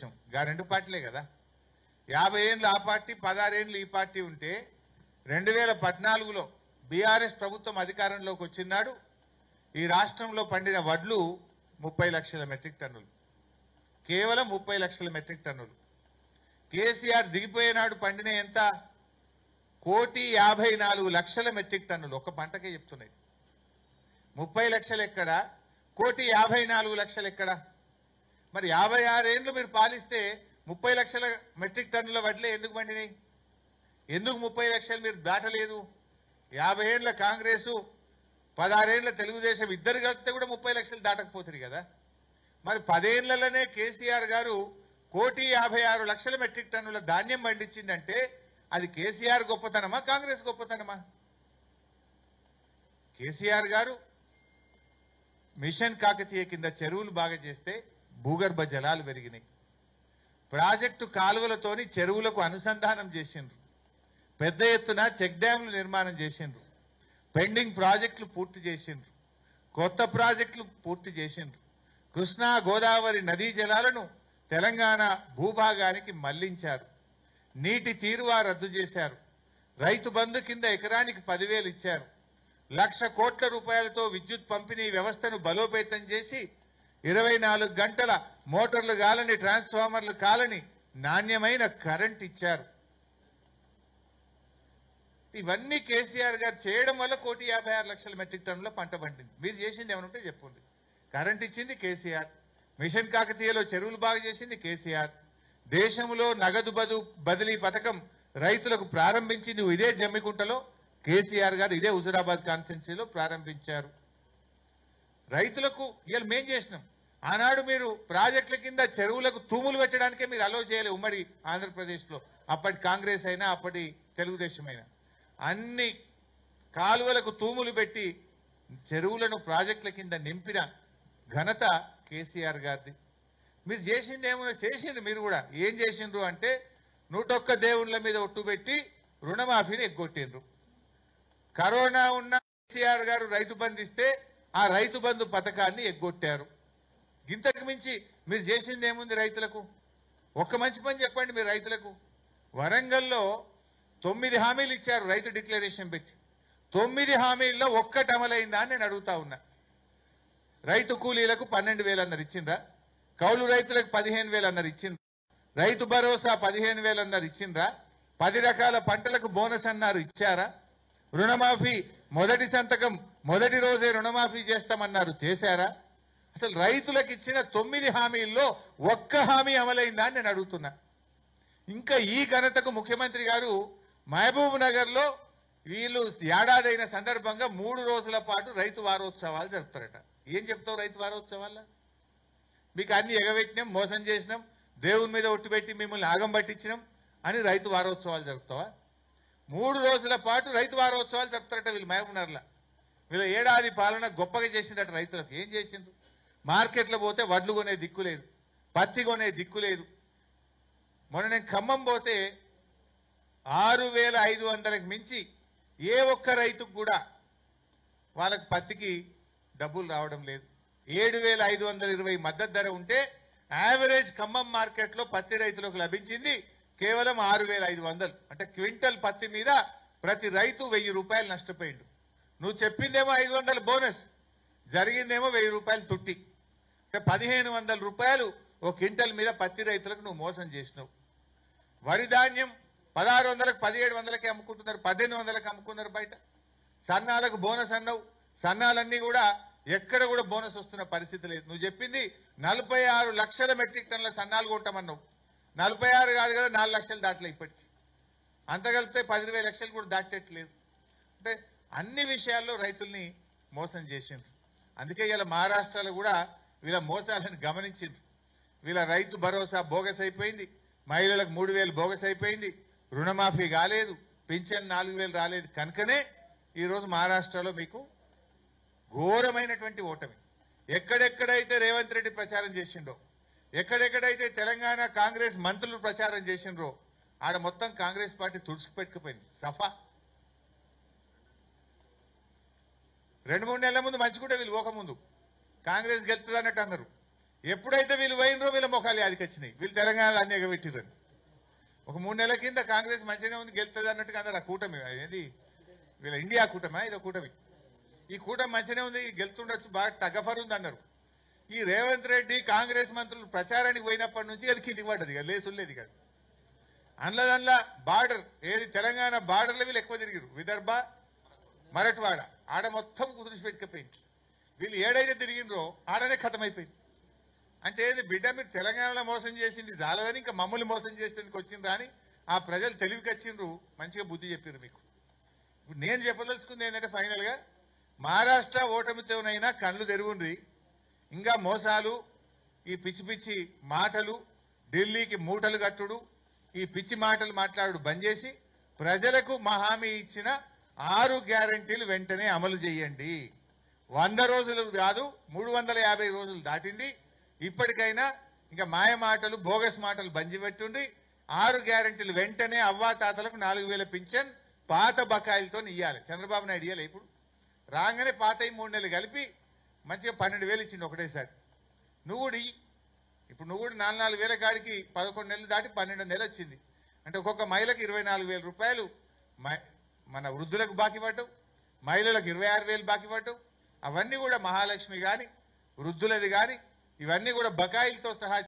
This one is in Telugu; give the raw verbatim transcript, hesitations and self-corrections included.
తెలుగుదేశం గా రెండు పార్టీలే కదా. యాభై ఏళ్ళు ఆ పార్టీ, పదహారేళ్ళు ఈ పార్టీ ఉంటే రెండు వేల పద్నాలుగులో బీఆర్ఎస్ ప్రభుత్వం అధికారంలోకి వచ్చినాడు ఈ రాష్ట్రంలో పండిన వడ్లు ముప్పై లక్షల మెట్రిక్ టన్నులు, కేవలం ముప్పై లక్షల మెట్రిక్ టన్నులు. కేసీఆర్ దిగిపోయేనాడు పండిన ఎంత? కోటి యాభై నాలుగు లక్షల మెట్రిక్ టన్నులు. ఒక పంటకే చెప్తున్నాయి. ముప్పై లక్షలు ఎక్కడ, కోటి యాభై నాలుగు లక్షలు ఎక్కడ? మరి యాభై ఆరేళ్లు మీరు పాలిస్తే ముప్పై లక్షల మెట్రిక్ టన్నుల వడ్లే ఎందుకు పండినాయి? ఎందుకు ముప్పై లక్షలు మీరు దాటలేదు? యాభై ఏళ్ల కాంగ్రెసు, పదహారేళ్ల తెలుగుదేశం ఇద్దరు కలిపితే కూడా ముప్పై లక్షలు దాటకపోతుంది కదా. మరి పదేళ్లలోనే కేసీఆర్ గారు కోటి యాభై ఆరు లక్షల మెట్రిక్ టన్నుల ధాన్యం పండించిందంటే అది కేసీఆర్ గొప్పతనమా, కాంగ్రెస్ గొప్పతనమా? కేసీఆర్ గారు మిషన్ కాకతీయ కింద చెరువులు బాగా చేస్తే భూగర్భ జలాలు పెరిగినాయి. ప్రాజెక్టు కాలువలతోని చెరువులకు అనుసంధానం చేసిండ్రు. పెద్ద ఎత్తున చెక్ డ్యాంలు నిర్మాణం చేసిండ్రు. పెండింగ్ ప్రాజెక్టులు పూర్తి చేసిండ్రు. కొత్త ప్రాజెక్టులు పూర్తి చేసిండ్రు. కృష్ణా గోదావరి నదీ జలాలను తెలంగాణ భూభాగానికి మళ్లించారు. నీటి తీరువా రద్దు చేశారు. రైతు బంధు కింద ఎకరానికి పదివేలు ఇచ్చారు. లక్ష కోట్ల రూపాయలతో విద్యుత్ పంపిణీ వ్యవస్థను బలోపేతం చేసి ఇరవై నాలుగు గంటల మోటార్లు కాలని, ట్రాన్స్ఫార్మర్లు కాలని నాణ్యమైన కరెంట్ ఇచ్చారు. ఇవన్నీ కేసీఆర్ గారు చేయడం వల్ల కోటి యాభై ఆరు లక్షల మెట్రిక్ టన్నుల పంట పండింది. మీరు చేసింది ఏమనుంటే చెప్పండి. కరెంట్ ఇచ్చింది కేసీఆర్. మిషన్ కాకతీయలో చెరువులు బాగా చేసింది కేసీఆర్. దేశంలో నగదు బదు బదిలీ పథకం రైతులకు ప్రారంభించింది ఇదే జమ్మికుంటలో కేసీఆర్ గారు, ఇదే హుజురాబాద్ కాన్స్టిట్యున్సీలో ప్రారంభించారు. రైతులకు ఇవాళ మేం చేసినాం. ఆనాడు మీరు ప్రాజెక్టుల కింద చెరువులకు తూములు పెట్టడానికే మీరు అలో చేయలే. ఉమ్మడి ఆంధ్రప్రదేశ్లో అప్పటి కాంగ్రెస్ అయినా అప్పటి తెలుగుదేశం అయినా అన్ని కాలువలకు తూములు పెట్టి చెరువులను ప్రాజెక్టుల కింద నింపిన ఘనత కేసీఆర్ గారిది. మీరు చేసింది ఏమో చేసిండ్రు. మీరు కూడా ఏం చేసిండ్రు అంటే నూటొక్క దేవుళ్ళ మీద ఒట్టు పెట్టి రుణమాఫీని ఎగ్గొట్టిండ్రు. కరోనా ఉన్న కేసీఆర్ గారు రైతు బంధు ఇస్తే ఆ రైతు బంధు పథకాన్ని ఎగ్గొట్టారు. ఇంతకు మించి మీరు చేసింది ఏముంది రైతులకు? ఒక్క మంచి పని చెప్పండి మీరు రైతులకు. వరంగల్లో తొమ్మిది హామీలు ఇచ్చారు రైతు డిక్లరేషన్ పెట్టి. తొమ్మిది హామీల్లో ఒక్కటి అమలైందా అని నేను అడుగుతా ఉన్నా. రైతు కూలీలకు పన్నెండు వేలు అన్నారు ఇచ్చిండ్రా? కౌలు రైతులకు పదిహేను వేలు అన్నారు ఇచ్చిండ్రా? రైతు భరోసా పదిహేను వేలు అన్నారు ఇచ్చిండ్రా? పది రకాల పంటలకు బోనస్ అన్నారు ఇచ్చారా? రుణమాఫీ మొదటి సంతకం మొదటి రోజే రుణమాఫీ చేస్తామన్నారు చేశారా? అసలు రైతులకు ఇచ్చిన తొమ్మిది హామీల్లో ఒక్క హామీ అమలైందా అని నేను అడుగుతున్నా. ఇంకా ఈ ఘనతకు ముఖ్యమంత్రి గారు మహబూబ్ నగర్ లో వీళ్ళు ఏడాదైన సందర్భంగా మూడు రోజుల పాటు రైతు వారోత్సవాలు జరుపుతారట. ఏం చెప్తావు రైతు వారోత్సవాల? మీకు అన్ని ఎగబెట్టినాం, మోసం చేసినాం, దేవుని మీద ఒట్టు పెట్టి మిమ్మల్ని ఆగం పట్టించినాం అని రైతు వారోత్సవాలు జరుపుతావా? మూడు రోజుల పాటు రైతు వారోత్సవాలు జరుపుతారట వీళ్ళు మహబూబ్ నగర్లో. వీళ్ళ ఏడాది పాలన గొప్పగా చేసిందట రైతులకు. ఏం చేసిండ్రు? మార్కెట్లో పోతే వడ్లు కొనే దిక్కు లేదు, పత్తి కొనే దిక్కు లేదు. మొన్న నేను ఖమ్మం పోతే ఆరు వేల ఐదు వందలకు మించి ఏ ఒక్క రైతుకు కూడా వాళ్ళకి పత్తికి డబ్బులు రావడం లేదు. ఏడు వేల ఐదు వందల ఇరవై మద్దతు ధర ఉంటే యావరేజ్ ఖమ్మం మార్కెట్లో పత్తి రైతులకు లభించింది కేవలం ఆరు వేల ఐదు వందలు. అంటే క్వింటల్ పత్తి మీద ప్రతి రైతు వెయ్యి రూపాయలు నష్టపోయిండు. నువ్వు చెప్పిందేమో ఐదు వందల బోనస్, జరిగిందేమో వెయ్యి రూపాయలు తుట్టి. అంటే పదిహేను వందల రూపాయలు ఓ క్వింటల్ మీద పత్తి రైతులకు నువ్వు మోసం చేసినావు. వరి ధాన్యం పదహారు వందలకు పదిహేడు వందలకి అమ్ముకుంటున్నారు, పద్దెనిమిది వందలకు అమ్ముకున్నారు బయట. సన్నాలకు బోనస్ అన్నావు. సన్నాలన్నీ కూడా ఎక్కడ కూడా బోనస్ వస్తున్న పరిస్థితి లేదు. నువ్వు చెప్పింది నలభై ఆరు లక్షల మెట్రిక్ టన్నుల సన్నాలు కొట్టమన్నావు. నలభై ఆరు కాదు కదా, నాలుగు లక్షలు దాటలే ఇప్పటికీ. అంత కలిపితే పదివేల లక్షలు కూడా దాటట్లేదు. అంటే అన్ని విషయాల్లో రైతుల్ని మోసం చేసిండ్రు. అందుకే ఇలా మహారాష్ట్రలో కూడా వీళ్ళ మోసాలను గమనించిండ్రు. వీళ్ళ రైతు భరోసా బోగస్ అయిపోయింది, మహిళలకు మూడు వేలు బోగస్ అయిపోయింది, రుణమాఫీ కాలేదు, పింఛన్ నాలుగు వేలు రాలేదు. కనుకనే ఈరోజు మహారాష్ట్రలో మీకు ఘోరమైనటువంటి ఓటమి. ఎక్కడెక్కడైతే రేవంత్ రెడ్డి ప్రచారం చేసిండో, ఎక్కడెక్కడైతే తెలంగాణ కాంగ్రెస్ మంత్రులు ప్రచారం చేసిండ్రో ఆడ మొత్తం కాంగ్రెస్ పార్టీ తుడుచుకుపెట్టుకుపోయింది. సఫా. రెండు మూడు నెలల ముందు మంచిగుంటే వీళ్ళు పోకముందు కాంగ్రెస్ గెలుస్తుంది అన్నట్టు అన్నారు. ఎప్పుడైతే వీళ్ళు పోయినరో వీళ్ళ ముఖాలు యాదికి వచ్చినాయి, వీళ్ళు తెలంగాణలో అన్ని ఎగబెట్టిరని. ఒక మూడు నెలల కింద కాంగ్రెస్ మంచిగానే ఉంది, గెలుస్తుంది అన్నట్టుగా అందరు ఆ కూటమి ఏది వీళ్ళ ఇండియా కూటమా ఇదో కూటమి, ఈ కూటమి మంచిగానే ఉంది గెలుతుండొచ్చు బాగా తగ్గఫర్ ఉంది అన్నారు. ఈ రేవంత్ రెడ్డి కాంగ్రెస్ మంత్రులు ప్రచారానికి పోయినప్పటి నుంచి అది కిందికి పడ్డది కదా, లేసులేదు కదా. అందులో దానిలో బార్డర్ ఏది తెలంగాణ బార్డర్లో వీళ్ళు ఎక్కువ తిరిగిరు, విదర్భ మరట్వాడ ఆడ మొత్తం కుదిరిసి పెట్టుకపోయింది. వీళ్ళు ఏడైతే తిరిగినరో ఆడనే ఖతమైపోయింది. అంటే ఏది బిడ్డ మీరు తెలంగాణలో మోసం చేసింది చాలదని ఇంకా మమ్మల్ని మోసం చేసేందుకు వచ్చిండ్రా అని ఆ ప్రజలు తెలివికి వచ్చిండ్రు, మంచిగా బుద్ధి చెప్పారు మీకు. ఇప్పుడు నేను చెప్పదలుచుకుంది ఏంటంటే ఫైనల్ గా మహారాష్ట్ర ఓటమితోనైనా కళ్ళు తెరుగుండ్రి, ఇంకా మోసాలు ఈ పిచ్చి పిచ్చి మాటలు ఢిల్లీకి మూటలు కట్టుడు ఈ పిచ్చి మాటలు మాట్లాడు బంద్ చేసి ప్రజలకు మా హామీ ఇచ్చిన ఆరు గ్యారంటీలు వెంటనే అమలు చేయండి. వంద రోజులు కాదు మూడు వందల యాభై రోజులు దాటింది, ఇప్పటికైనా ఇంకా మాయ మాటలు బోగస్ మాటలు బంద్ పెట్టుండి ఆరు గ్యారంటీలు వెంటనే అవ్వాతాతలకు నాలుగు వేల పింఛన్ పాత బకాయిలతో ఇయ్యాలి. చంద్రబాబు నాయుడు ఇయ్యాలి, ఇప్పుడు రాగానే పాత మూడు నెలలు కలిపి మంచిగా పన్నెండు వేలు ఇచ్చిండు ఒకటేసారి. నువ్వు కూడా ఇప్పుడు నువ్వు కూడా నాలుగు నాలుగు వేల కాడికి పదకొండు నెలలు దాటి పన్నెండు నెలలు వచ్చింది అంటే ఒక్కొక్క మహిళకు ఇరవై నాలుగు వేల రూపాయలు మన వృద్ధులకు బాకీ పడ్డావు, మహిళలకు ఇరవై ఆరు వేలు బాకీ పడ్డావు. అవన్నీ కూడా మహాలక్ష్మి కానీ వృద్ధులది కానీ ఇవన్నీ కూడా బకాయిలతో సహా